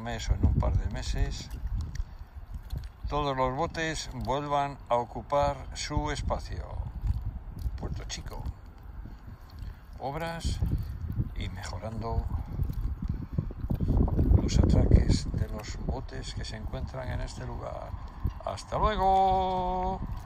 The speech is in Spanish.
mes o en un par de meses todos los botes vuelvan a ocupar su espacio. Puerto Chico. Obras y mejorando los atraques de los botes que se encuentran en este lugar. ¡Hasta luego!